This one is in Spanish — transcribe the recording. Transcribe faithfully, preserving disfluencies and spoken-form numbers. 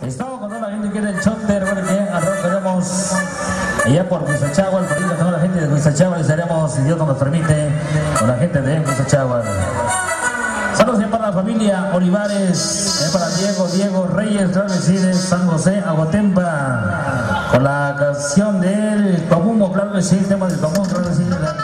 Estamos con toda la gente que quiere el chote. Recuerden que alrededor tenemos allá por Huizachahual, por ahí toda la gente de Huizachahual. Estaremos, si Dios nos permite, con la gente de Huizachahual. Saludos para la familia Olivares, para Diego, Diego Reyes, Reyes, San José, Aguatempa, con la canción del Comumo, claro que sí, el tema del Comumo, claro que sí.